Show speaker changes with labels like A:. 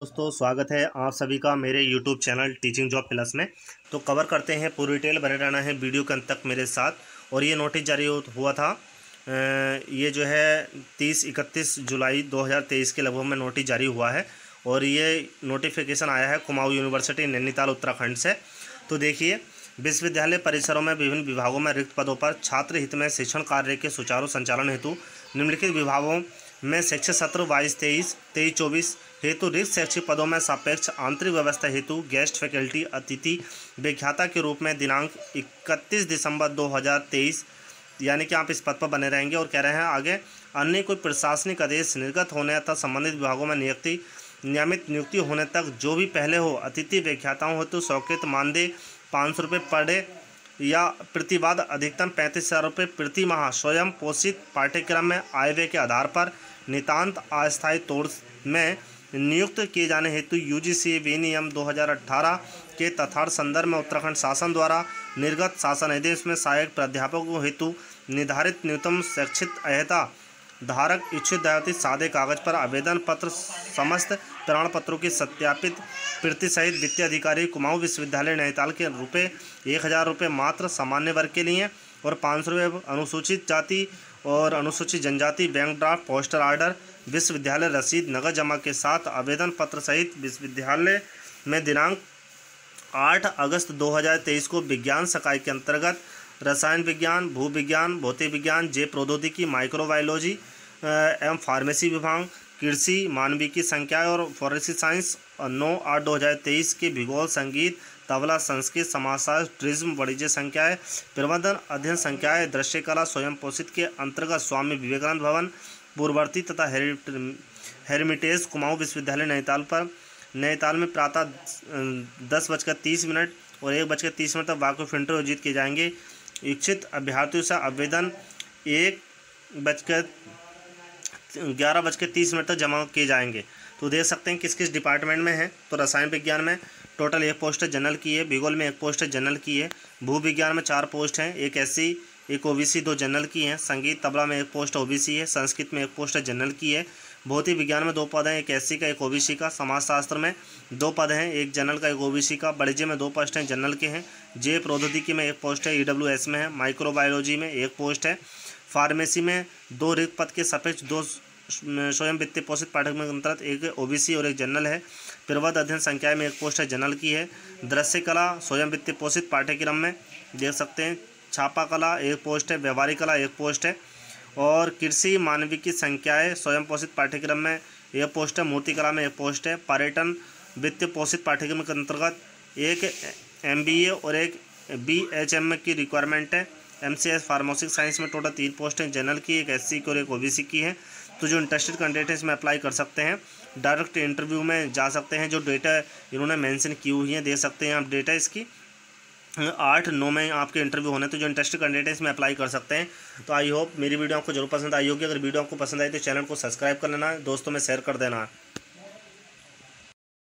A: दोस्तों स्वागत है आप सभी का मेरे YouTube channel teaching job plus में। तो कवर करते हैं पूरी डिटेल, बने रहना है वीडियो के अंत तक मेरे साथ। और ये नोटिस जारी हुआ था, ये जो है 30-31 जुलाई 2023 के लगभग में नोटिस जारी हुआ है। और ये नोटिफिकेशन आया है कुमाऊं यूनिवर्सिटी नैनीताल उत्तराखंड से। तो देखिए, विश्वविद्यालय परिसरों में विभिन्न विभागों में रिक्त पदों पर छात्र हित में शिक्षण कार्य के सुचारू संचालन हेतु निम्नलिखित विभागों में शैक्षिक सत्र 22-23, 23-24 हेतु रिक्त शैक्षिक पदों में सापेक्ष आंतरिक व्यवस्था हेतु गेस्ट फैकल्टी अतिथि व्याख्याता के रूप में दिनांक 31 दिसंबर 2023 यानी कि आप इस पद पर बने रहेंगे। और कह रहे हैं आगे अन्य कोई प्रशासनिक आदेश निर्गत होने तथा संबंधित विभागों में नियमित नियुक्ति होने तक जो भी पहले हो अतिथि व्याख्याताओं हेतु स्वीकृत मानदेय 500 रुपये पर डे या प्रतिवाद अधिकतम 35,000 रुपये प्रति माह स्वयं पोषित पाठ्यक्रम में आय व्यय के आधार पर नितांत अस्थायी तौर में नियुक्त किए जाने हेतु यूजीसी विनियम 2018 के तथार्थ संदर्भ में उत्तराखंड शासन द्वारा निर्गत शासन आदेश में सहायक प्राध्यापकों हेतु निर्धारित न्यूनतम शैक्षिक अहता धारक इच्छुक विद्यार्थी सादे कागज पर आवेदन पत्र समस्त प्रमाण पत्रों की सत्यापित प्रति सहित वित्तीय अधिकारी कुमाऊं विश्वविद्यालय नैनीताल के रुपये 1,000 रुपये मात्र सामान्य वर्ग के लिए और 500 रुपये अनुसूचित जाति और अनुसूचित जनजाति बैंक ड्राफ्ट पोस्टर आर्डर विश्वविद्यालय रसीद नगद जमा के साथ आवेदन पत्र सहित विश्वविद्यालय में दिनांक 8 अगस्त 2023 को विज्ञान शाखा के अंतर्गत रसायन विज्ञान, भू विज्ञान, भौतिक विज्ञान, जैव प्रौद्योगिकी, माइक्रोबायोलॉजी एवं फार्मेसी विभाग, कृषि, मानविकी संख्या और फॉरेंसिक साइंस 9/8/2023 के भूगोल, संगीत, तबला, संस्कृत, समाजशास्त्र, टूरिज्म, वाणिज्य संख्याएँ, प्रबंधन अध्ययन संख्याएँ, दृश्य कला स्वयं पोषित के अंतर्गत स्वामी विवेकानंद भवन पूर्ववर्ती तथा हेरिटेज कुमाऊं विश्वविद्यालय नैनीताल में प्रातः 10:30 और 1:30 तक वाकफ इंटरव्यू आयोजित किए जाएंगे। इच्छित अभ्यर्थियों से आवेदन 11:30 तक जमा किए जाएंगे। तो देख सकते हैं किस किस डिपार्टमेंट में है। तो रसायन विज्ञान में टोटल 1 पोस्ट जनरल की है, भूगोल में 1 पोस्ट जनरल की है, भू विज्ञान में 4 पोस्ट हैं, 1 SC 1 OBC 2 जनरल की हैं, संगीत तबला में 1 पोस्ट OBC है, संस्कृत में 1 पोस्ट जनरल की है, भौतिक विज्ञान में 2 पद हैं, 1 SC का 1 OBC का, समाजशास्त्र में 2 पद हैं, 1 जनरल का 1 OBC का, वाणिज्य में 2 पोस्ट हैं जनरल के हैं, जैव प्रौद्योगिकी में 1 पोस्ट है EWS में है, माइक्रोबायोलॉजी में 1 पोस्ट है, फार्मेसी में 2 रिक्त पद के सापेक्ष 2 स्वयं वित्तीय पोषित पाठ्यक्रम के अंतर्गत 1 OBC और 1 जनरल है, प्रबंध अध्ययन संख्या में 1 पोस्ट है जनरल की है, दृश्य कला स्वयं वित्तीय पोषित पाठ्यक्रम में देख सकते हैं, छापा कला 1 पोस्ट है, व्यवहारिक कला 1 पोस्ट है, और कृषि मानविकी संख्याएँ स्वयं पोषित पाठ्यक्रम में 1 पोस्ट है, मूर्ति कला में 1 पोस्ट है, पर्यटन वित्तीय पोषित पाठ्यक्रम के अंतर्गत 1 MBA और 1 BHM की रिक्वायरमेंट है, MCS फार्मेसी साइंस में टोटल 3 पोस्ट हैं जनरल की, 1 SC की और 1 OBC की है। तो जो इंटरेस्टेड कैंडिडेट है इसमें अप्लाई कर सकते हैं, डायरेक्ट इंटरव्यू में जा सकते हैं। जो डेटा इन्होंने मेंशन की हुई है देख सकते हैं आप, डेटा इसकी 8-9 में आपके इंटरव्यू होने। तो जो इंटरेस्टेड कैंडिडेट है इसमें अप्लाई कर सकते हैं। तो आई होप मेरी वीडियो आपको जरूर पसंद आई होगी। अगर वीडियो आपको पसंद आई तो चैनल को सब्सक्राइब कर लेना, दोस्तों में शेयर कर देना।